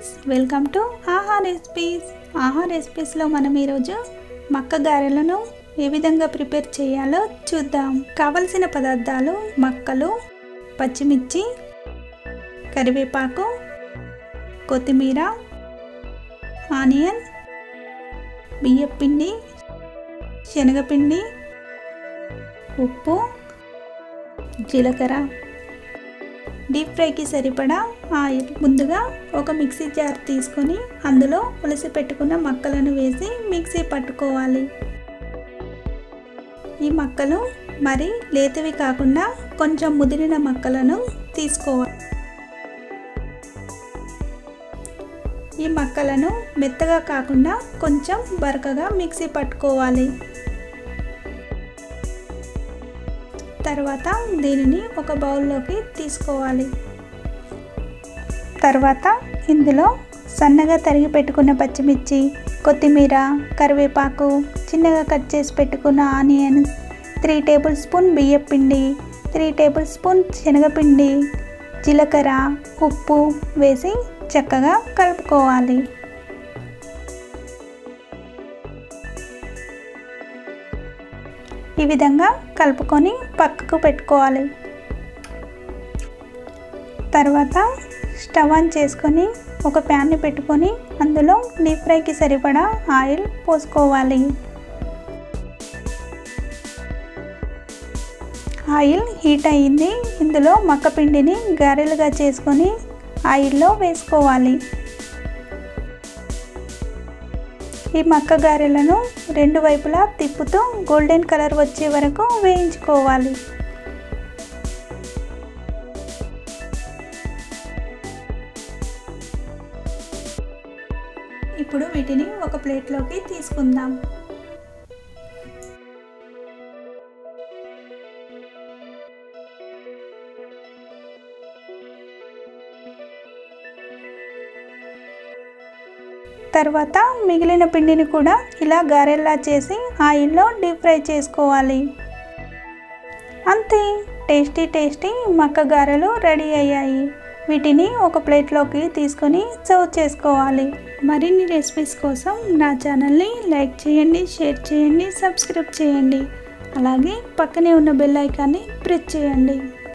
Friends, welcome to Aha recipes. ఆహా రెసిపీస్లో మనం ఈరోజు మక్క గారెలను ఏ విధంగా ప్రిపేర్ చేయాలో చూద్దాం. కావలసిన పదార్థాలు: మక్కలు, పచ్చిమిర్చి, కరివేపాకు, కొత్తిమీర, ఆనియన్, బియ్యపిండి, శనగపిండి, ఉప్పు, జీలకర్ర, డీప్ ఫ్రైకి సరిపడా ఆయిల్. ముందుగా ఒక మిక్సీ జార్ తీసుకొని అందులో ఉలసి పెట్టుకున్న మక్కలను వేసి మిక్సీ పట్టుకోవాలి. ఈ మక్కలు మరి లేతవి కాకుండా కొంచెం ముదిరిన మక్కలను తీసుకోవాలి. ఈ మక్కలను మెత్తగా కాకుండా కొంచెం బరకగా మిక్సీ పట్టుకోవాలి. తర్వాత దీనిని ఒక బౌల్లోకి తీసుకోవాలి. తర్వాత ఇందులో సన్నగా తరిగి పెట్టుకున్న పచ్చిమిర్చి, కొత్తిమీర, కరివేపాకు, చిన్నగా కట్ చేసి పెట్టుకున్న ఆనియన్, 3 టేబుల్ స్పూన్ బియ్యపిండి, 3 టేబుల్ స్పూన్ శనగపిండి, జీలకర్ర, ఉప్పు వేసి చక్కగా కలుపుకోవాలి. ఈ విధంగా కలుపుకొని పక్కకు పెట్టుకోవాలి. తర్వాత స్టవ్ ఆన్ చేసుకొని ఒక ప్యాన్ని పెట్టుకొని అందులో డీప్ ఫ్రైకి సరిపడా ఆయిల్ పోసుకోవాలి. ఆయిల్ హీట్ అయ్యింది. ఇందులో మక్క పిండిని గారెలుగా చేసుకొని ఆయిల్లో వేసుకోవాలి. ఈ మక్క గారెలను 2 వైపులా తిప్పుతూ గోల్డెన్ కలర్ వచ్చే వరకు వేయించుకోవాలి. ఇప్పుడు వీటిని ఒక ప్లేట్లోకి తీసుకుందాం. తర్వాత మిగిలిన పిండిని కూడా ఇలా గారెల్లా చేసి ఆయిల్లో డీప్ ఫ్రై చేసుకోవాలి. అంతే, టేస్టీ మక్క గారెలు రెడీ అయ్యాయి. వీటిని ఒక ప్లేట్లోకి తీసుకొని సర్వ్ చేసుకోవాలి. మరిన్ని రెసిపీస్ కోసం నా ఛానల్ని లైక్ చేయండి, షేర్ చేయండి, సబ్స్క్రైబ్ చేయండి. అలాగే పక్కనే ఉన్న బెల్ ఐకాన్ని ప్రెస్ చేయండి.